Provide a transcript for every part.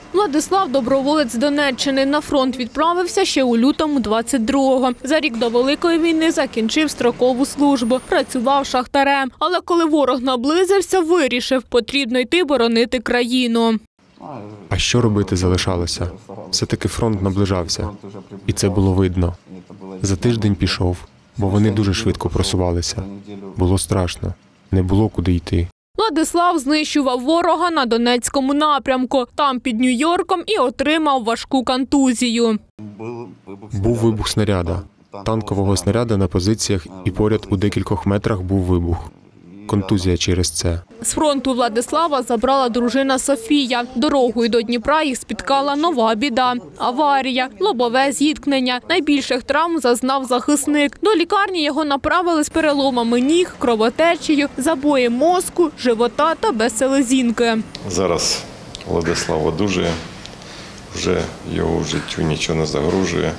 Владислав – доброволець з Донеччини. На фронт відправився ще у лютому 22-го. За рік до Великої війни закінчив строкову службу. Працював шахтарем. Але коли ворог наблизився, вирішив – потрібно йти боронити країну. А що робити залишалося? Все-таки фронт наближався. І це було видно. За тиждень пішов, бо вони дуже швидко просувалися. Було страшно. Не було куди йти. Владислав знищував ворога на Донецькому напрямку. Там під Нью-Йорком і отримав важку контузію. Був вибух снаряда. Танкового снаряда на позиціях і поряд у декількох метрах був вибух. Контузія через це. З фронту Владислава забрала дружина Софія. Дорогою до Дніпра їх спіткала нова біда – аварія, лобове зіткнення. Найбільших травм зазнав захисник. До лікарні його направили з переломами ніг, кровотечею, забоєм мозку, живота та без селезінки. Зараз Владислав одужує, вже його життю нічого не загрожує.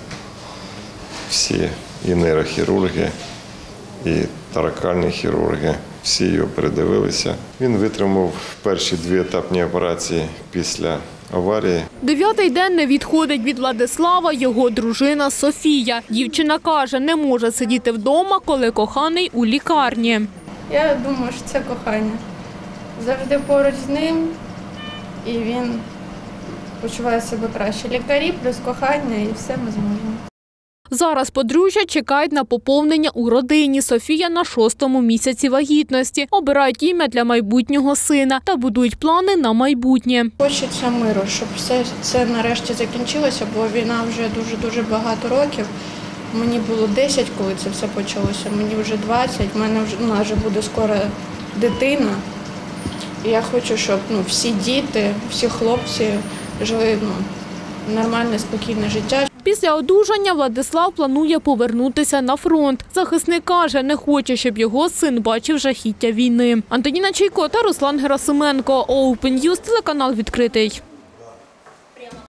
Всі і нейрохірурги, і торакальні хірурги, всі його передивилися. Він витримав перші 2 етапні операції після аварії. 9-й день не відходить від Владислава його дружина Софія. Дівчина каже, не може сидіти вдома, коли коханий у лікарні. Я думаю, що це кохання. Завжди поруч з ним, і він почуває себе краще. Лікарі плюс кохання, і все ми зможемо. Зараз подружжя чекають на поповнення у родині. Софія на 6-му місяці вагітності. Обирають ім'я для майбутнього сина та будують плани на майбутнє. Хочеться миру, щоб все це нарешті закінчилося, бо війна вже дуже багато років. Мені було 10, коли це все почалося, мені вже 20, у нас вже буде скоро дитина. І я хочу, щоб всі діти, всі хлопці жили нормальне, спокійне життя. Після одужання Владислав планує повернутися на фронт. Захисник каже, не хоче, щоб його син бачив жахіття війни. Антоніна Чайко та Руслан Герасименко. Open News, телеканал відкритий.